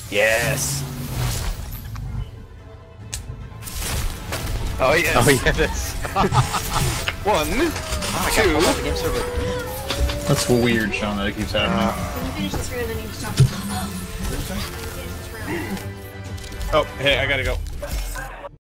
Yes. Oh yes. Oh yeah, this. 1, 2. That's weird, Sean, that it keeps happening. Can you finish this room and then you stop? Oh, hey, I gotta go.